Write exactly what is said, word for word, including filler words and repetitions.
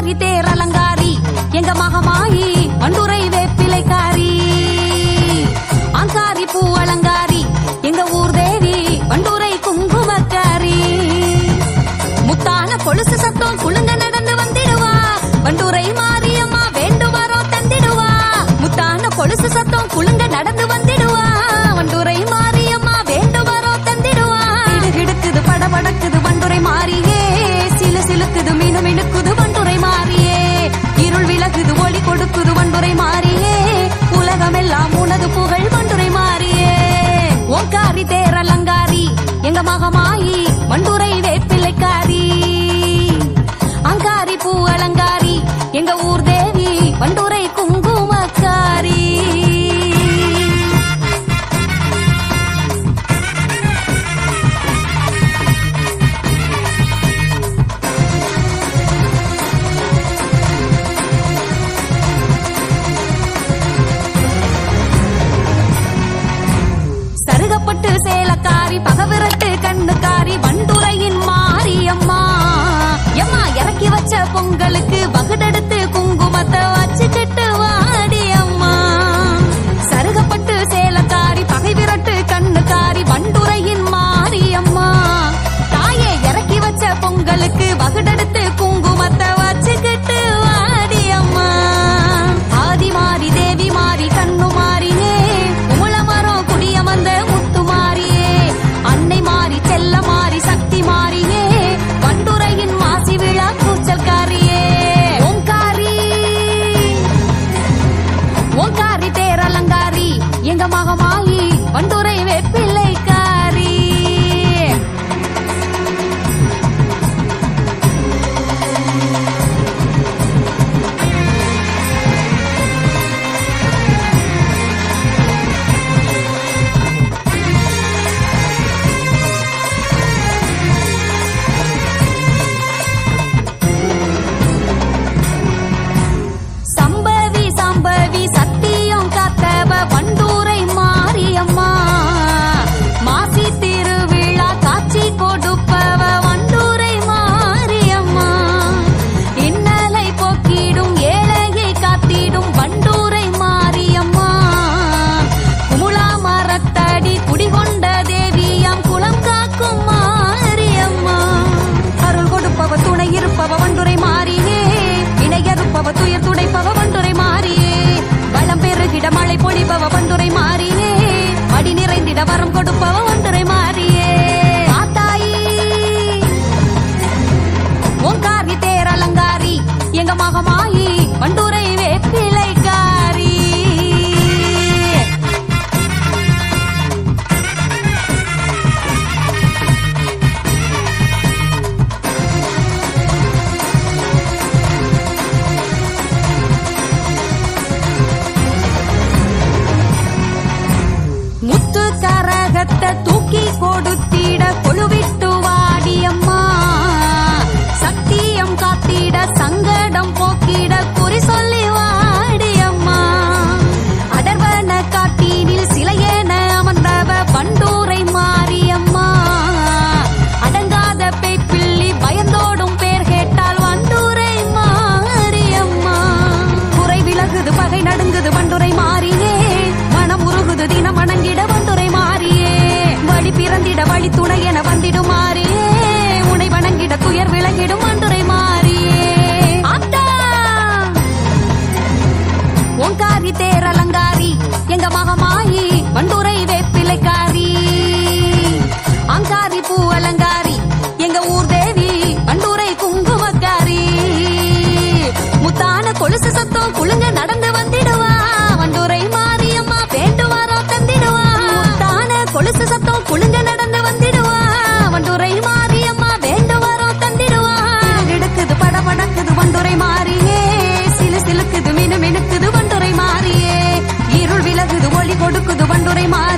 ஓங்காரி தேர் அலங்காரி எங்க மகமாயி வண்டுரை வேப்பிலைக்காரி. அங்காரி பூ அலங்காரி எங்க ஊர் தேவி வண்டுரை குங்குமக்காரி. முத்தான கொலுசு சத்தம் குலுங்க நடந்து வந்திடுவா வண்டுரை மாரியம்மா வேண்டுவரோ தந்திடுவா. முத்தான கொலுசு சத்தம் குலுங்க நடந்து வந்திடுவா வண்டுரை மாரியம்மா வேண்டுவரோ தந்திடுவா. கிடுக்குது படபடக்குது வண்டுரை மாறியே, சிலு சிலுக்குது மீனு மினுக்குது வண்டுரை மாறியே. இருள் விலகுது ஒளி கொடுக்குது வண்டுரை மாறியே, உலகமெல்லாம் உனது புகழ் வண்டுரை மாறியே. ஓங்காரி தேர் அலங்காரி எங்க மகமாயி வண்டுரை வேப்பிலைக்காரி. அங்காரி பூ அலங்காரி எங்க ஊர் தேவி வண்டுரை குங்குமக்காரி. சருகப்பட்டு சேலக்காரி பகவிரட்டு கண்ணுக்காரி வண்டுரையின் மாரியம்மா. எம்மா இறக்கி வச்ச பொங்கலுக்கு வகுடெடுத்து குங்குமத்தை வச்சுக்கிட்டு வாடி அம்மா. சருகப்பட்டு சேலக்காரி பகை விரட்டு கண்ணுக்காரி வண்டுரையின் மாரியம்மா. தாயே இறக்கி வச்ச பொங்கலுக்கு வகுடெடுத்து குங்குமத்தை வச்சுக்கிட்டு வாடி அம்மா. ஆதி மாறி தேவி மாறி கண்ணு மாறியே, உமுளமரம் குடியமர்ந்த முத்து மாறியே. அன்னை மாறி செல்ல மாறி சக்தி மாறியே, வண்டுரையின் மாசி விழா கூச்சல்காரியே. ஓங்காரி ஓங்காரி தேர் அலங்காரி எங்க மகமாயி வண்டுரை வேப்பிலைக்காரி. சம்பவி சம்பவி சத்தியம் காத்தவ வண்டுரை மாரியம்மா. மாசி திருவிழா காட்சி கொடுப்பவ வண்டுரை மாரியம்மா. இன்னலை போக்கிடும் ஏழையை காத்திடும் வண்டுரை மாரியம்மா. குமுளா மரத்தடி குடிகொண்ட தேவியாம் குளம் காக்கும் மாரியம்மா. அருள் கொடுப்பவ துணை இருப்பவ வண்டுரை மாறியே, இணையறுப்பவ துயர் துடைப்பவ வண்டுரை மாறியே. வளம் பெருகிட மழை பொழிப்பவ வண்டுரை மாறியே, மடி நிறைந்திட வரம் கொடுப்பவ வண்டுரை மாறியே. ஆத்தாயி ஓங்காரி தேர் அலங்காரி எங்க மகமாயி வண்டுரை வேப்பிலைக்காரி. முத்து கரகத்தை தூக்கி கொடுத்திட கொழுவிட்டு வாடியம்மா. சத்தியம் காத்திட சங்கடம் போக்கிட குறி சொல்லி வாடியம்மா. அடர்வன காட்டினில் சிலையேன அமர்ந்தவ வண்டுரை மாரியம்மா. அடங்காத பேய்பிள்ளி பயந்தோடும் பேர் கேட்டால் வண்டுரை மாரியம்மா. குறை விலகுது பகை நடுங்குது வண்டுரை மாறியே, மனம் உருகுது தினம் வணங்கிட வண்டுரை மாறியே. வழி பிறந்திட வழி துணை என வந்திடும் மாறியே, உனை வணங்கிட துயர் விலகிடும் வண்டுரை மாறியே. ஆத்தா ஓங்காரி தேர் அலங்காரி எங்க மகமாயி வண்டுரை வேப்பிலைக்காரி. அங்காரி பூ அலங்காரி எங்க ஊர் தேவி வண்டுரை குங்குமக்காரி. முத்தான கொலுசு சத்தம் குலுங்க நடந்து வந்திடுவா வண்டுரை மாரியம்மா வேண்டுவாரோ தந்திடுவா. முத்தான கொலுசு சத்தம் குலுங்க நடந்து வந்திடுவா வண்டுரை மாரியம்மா வேண்டுவாரோ தந்திடுவா. கிடுக்குது படபடக்குது வண்டுரை மாறியே, சிலு சிலுக்குது மினு மினுக்குது வண்டுரை மாறியே. இருள் விலகுது ஒளி கொடுக்குது வண்டுரை மாறி.